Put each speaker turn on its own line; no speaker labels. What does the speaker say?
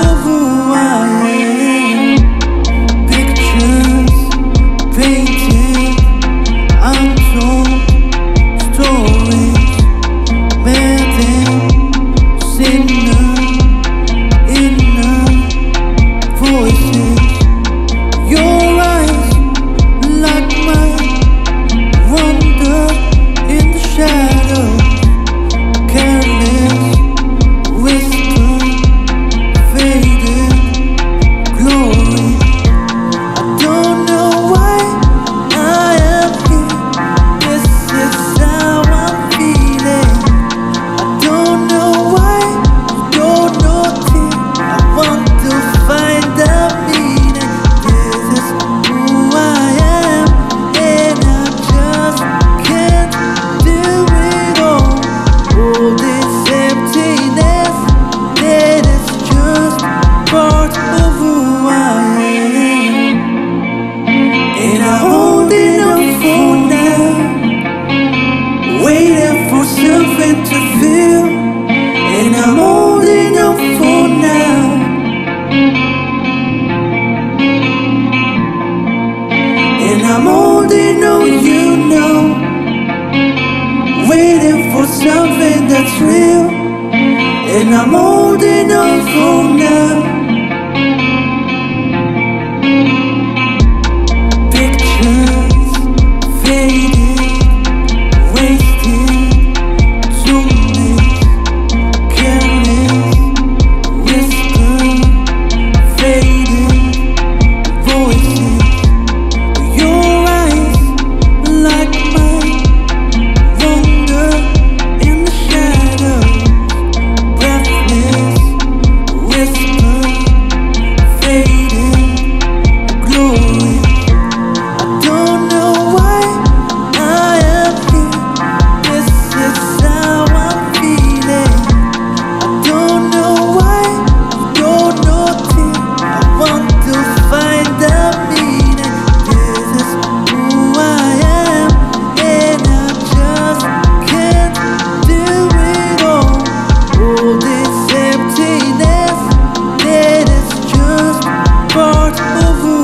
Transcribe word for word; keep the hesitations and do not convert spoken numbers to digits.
of who I am. Pictures painted, untold stories, madden, sinner, inner voices. Your eyes like mine wander in the shadows. Careless whisper, faded glory. I don't know why I am here. This is how I'm feeling. I don't know why you don't notice. I want to find a meaning. This is who I am, and I just can't do it all. All this emptiness, that is just part of who I am. And I'm holding on for now, waiting for something to feel. And I'm holding on for now. And I'm holding on, you know, waiting for something that's real. And I'm holding on for now. Pictures faded, wasted, too late. Careless whisper, faded voices. Your eyes like mine wander in the shadows. Breathless whisper, faded glory. I don't know why I am here. This is how I'm feeling. I don't know why you don't notice. I want to find a meaning. This is who I am, and I just can't do it all. All this emptiness, that is just part of who